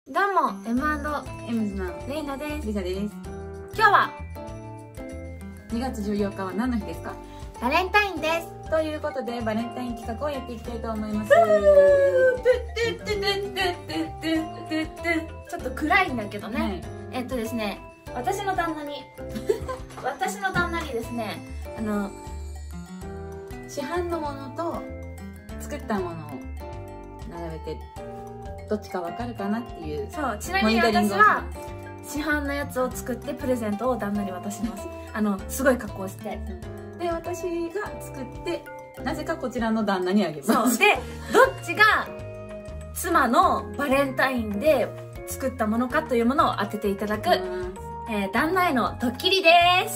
どうも、M&M's のレイナです。 リサです。 今日は 2月14日は何の日ですか？ バレンタインです。 ということで、バレンタイン企画をやっていきたいと思います。 ちょっと暗いんだけどね。 はい、 ですね、私の旦那にですね、 市販のものと作ったものを並べて、どっちかわかるかなっていう。 そう、ちなみに私は市販のやつを作ってプレゼントを旦那に渡します。すごい格好して。 で、私が作って、なぜかこちらの旦那にあげます。 そう。で、どっちが妻のバレンタインで作ったものかというものを当てていただく、旦那へのドッキリです。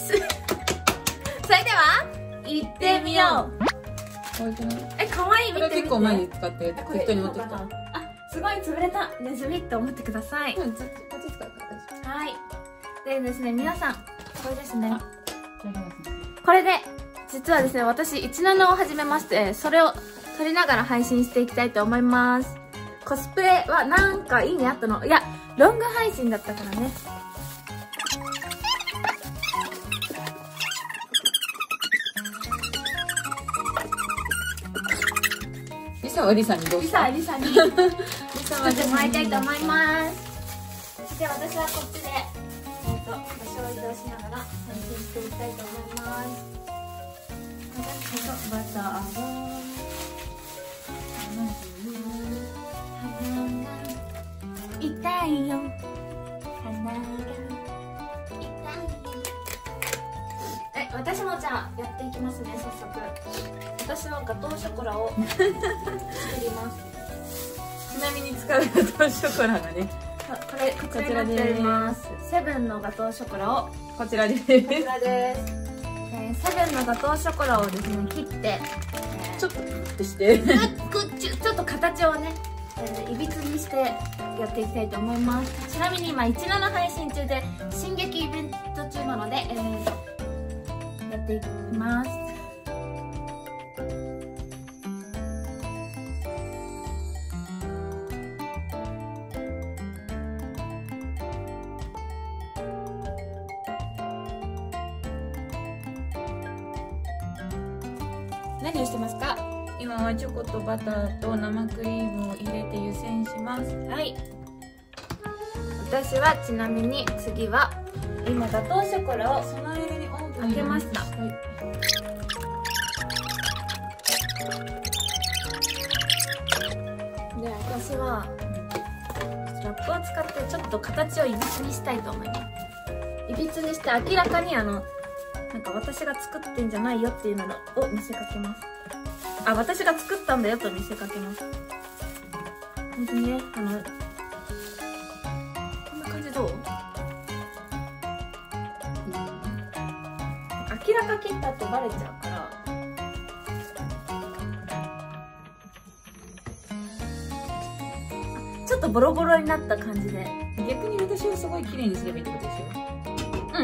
それでは、行ってみよう。かわいい。 これ結構前に使って適当に持ってきた。 すごい潰れたネズミって思ってください。はい。でですね、皆さん、これですね。これで、実はですね、私、17を始めまして、それを撮りながら配信していきたいと思います。コスプレはなんかいいねあったの。いや、ロング配信だったからね。 リサはリサにどうした？ リサに作ってもらいたいと思います。で、私はこっちで場所を移動しながら配信していきたいと思います。バターを痛いよ、鼻が痛いよ。私もじゃあやっていきますね。早速私はガトーショコラを作ります。 ちなみに使うガトーショコラがね、 こちらになっております。セブンのガトーショコラをこちらです。 セブンのガトーショコラをですね、切って、 ちょっとってしてちょっと形をね、いびつにしてやっていきたいと思います。ちなみに今17配信中で進撃イベント中なので、やっていきます。何をしてますか？ 今はチョコとバターと生クリームを入れて湯煎します。 はい。私はちなみに次は今ガトーショコラをその間にオーブン開けました。で、私はラップを使ってちょっと形をいびつにしたいと思います。いびつにして明らかになんか私が作ってんじゃないよっていうのを見せかけます。私が作ったんだよと見せかけます。本当にね、こんな感じどう？明らか切ったってバレちゃうから。ちょっとボロボロになった感じで。 逆に私はすごい綺麗にすればいいってことでしょ？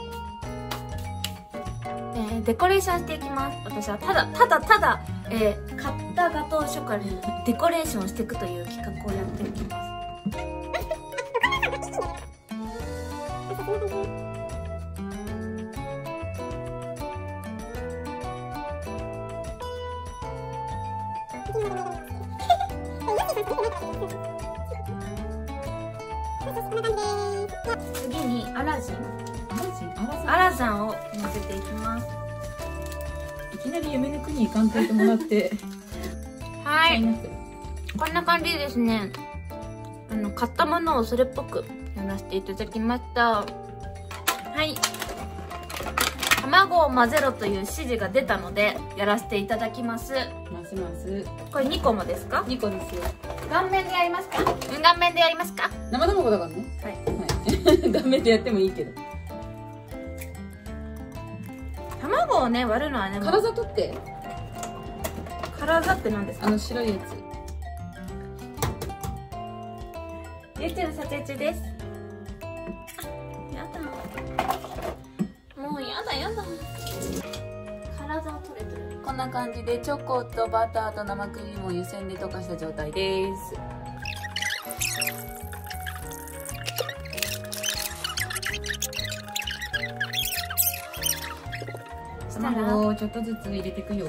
うん。デコレーションしていきます。私はただ、買ったガトーショコラにデコレーションしていくという企画をやっていきます。次にアラザンをのせていきます。 いきなり夢の国に鑑定てもらってはい、こんな感じでですね、買ったものをそれっぽくやらせていただきました。はい、卵を混ぜろという指示が出たのでやらせていただきます。これ2個もですか ？2個ですよ。 顔面でやりますか？顔面でやりますか？ 生卵だからね。はい、顔面でやってもいいけど、 卵をね割るのはね、 辛さ取って。 辛さって何ですか？ 白いやつ。 YouTube 撮影中です。やだ、もうやだ。体を取れてる。 こんな感じでチョコとバターと生クリームを湯煎で溶かした状態です。 卵をちょっとずつ入れていくよ。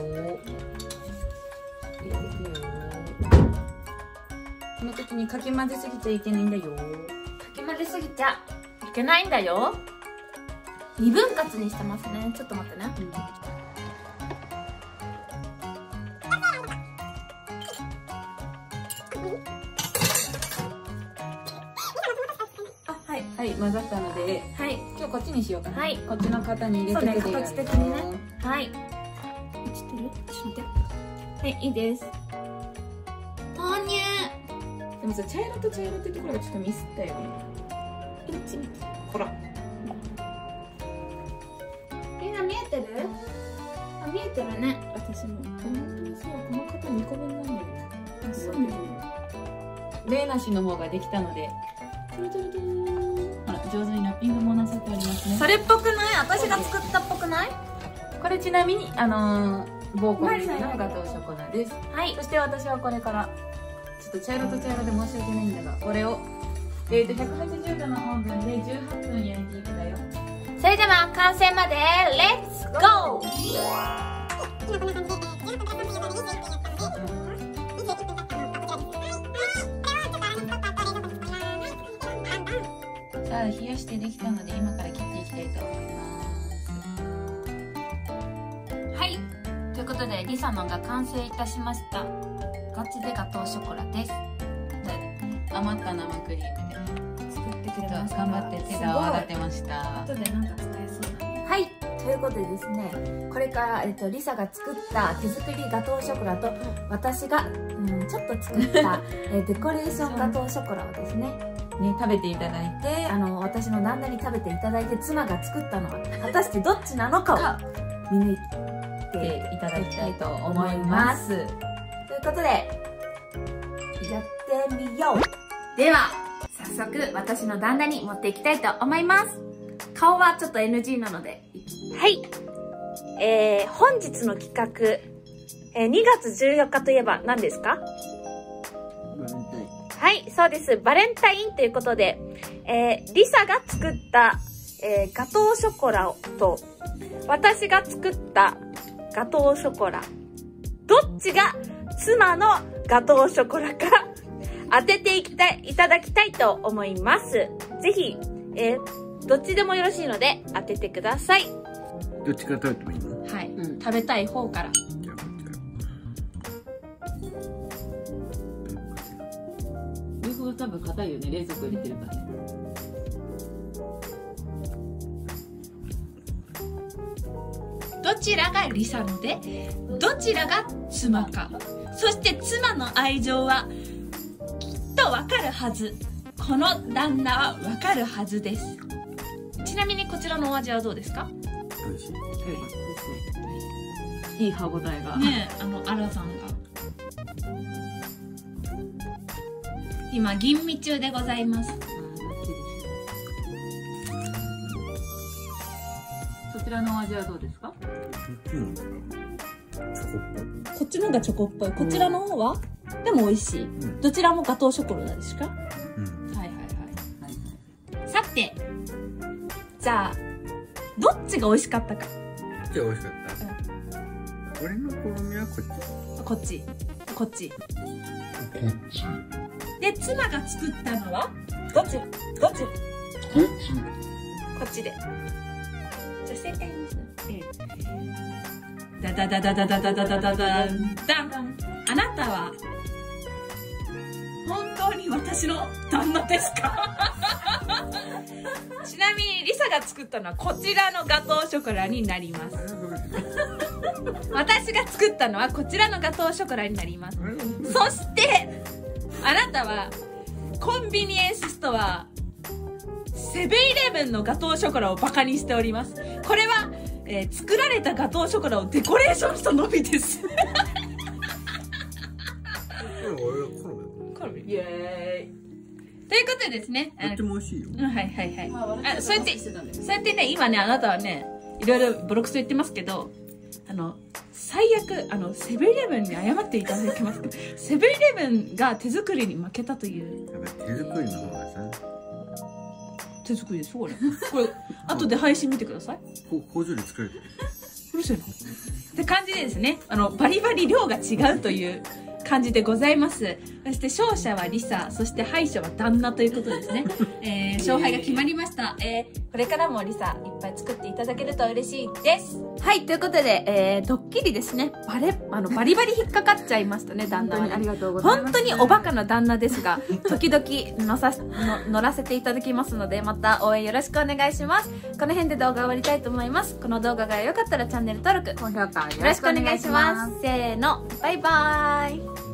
この時にかき混ぜすぎちゃいけないんだよ。 かき混ぜすぎちゃいけないんだよ。2分割にしてますね。ちょっと待ってね。 はい、混ざったので、 はい、 今日こっちにしようかな。 はい、 こっちの型に入れてくれるよ。 形的にね。はい。映ってる？ちょっと待って。はい、いいです。投入。 でもさ、茶色と茶色ってところがちょっとミスったよね。ほら。 みんな見えてる？あ、見えてるね。私も。 本当にそう、この型2個分なんだよ。 あ、そうね。 レイナ氏の方ができたので。ほら、上手にラッピングもなさっておりますね。 それっぽくない？私が作ったっぽくない？ これちなみにボーコンビニのガトーショコラです。 はい。 そして私はこれからちょっと茶色と茶色で申し訳ないんだが、これを180度のオーブンで18分焼いていくだよ。 それでは完成までレッツゴー。 さあ、冷やしてできたので今から切っていきたいと思います。 はい、ということでリサのが完成いたしました。ガチでガトーショコラです。 余った生クリームで作ってくれました。 頑張って手が泡立てました。 後でなんか使えそうだね。はい、ということでですね、これから、リサが作った手作りガトーショコラと私が、ちょっと作った、デコレーションガトーショコラをですね食べていただいて、 私の旦那に食べていただいて、妻が作ったのは果たしてどっちなのかを見抜いていただきたいと思います。 ということでやってみよう。では早速私の旦那に持っていきたいと思います。顔はちょっと NG なので。はい、本日の企画、2月14日といえば何ですか？はい、そうです。バレンタインということで、リサが作った、ガトーショコラと私が作ったガトーショコラ、どっちが妻のガトーショコラか当てていただきたいと思います。ぜひ、どっちでもよろしいので当ててください。 どっちから食べてもいいの？ はい、食べたい方から。 じゃあこっちから。 両方多分硬いよね、冷蔵庫入れてるからね。 どちらがリサので、どちらが妻か、そして妻の愛情はきっとわかるはず。この旦那はわかるはずです。ちなみにこちらのお味はどうですか？ 美味しい。 いい歯ごたえが。 ねえ、アラさんが今吟味中でございます。 そちらのお味はどうですか？ こっちの方がチョコっぽい。こちらの方はでも美味しい。どちらもガトーショコラですか？はいはいはい。さて、じゃあどっちが美味しかったか。 じゃあ美味しかった。俺の好みはこっち。 こっち。で、妻が作ったのはどっち？こっちで。じゃあ正解です。ダダダダダダダダダダダン。あなたは本当に私の旦那ですか？ちなみにリサが作ったのはこちらのガトーショコラになります。私が作ったのはこちらのガトーショコラになります。そしてあなたはコンビニエンスストアセブンイレブンのガトーショコラをバカにしております。これは、作られたガトーショコラをデコレーションしたのみです。イエーイ。ということでですね。 とっても美味しいよ。 はいはいはい。そうやってね、今ね、あなたはね、いろいろボロクソ言ってますけど、最悪、セブンイレブンに謝っていただけますか？セブンイレブンが手作りに負けたという。 手作りの方がさ。 手作りです、これ。これ、後で配信見てください。 工場で作られてる。 うるせえな。 って感じでですね、バリバリ量が違うという感じでございます。そして勝者はリサ、そして敗者は旦那ということですね。勝敗が決まりました。これからもリサいっぱい作っていただけると嬉しいです。はい、ということで、ドッキリですね。バリバリ引っかかっちゃいましたね、旦那はね。 ありがとうございます。 本当におバカな旦那ですが、時々乗らせていただきますので、また応援よろしくお願いします。この辺で動画終わりたいと思います。この動画が良かったらチャンネル登録、 高評価よろしくお願いします。せーの、バイバーイ。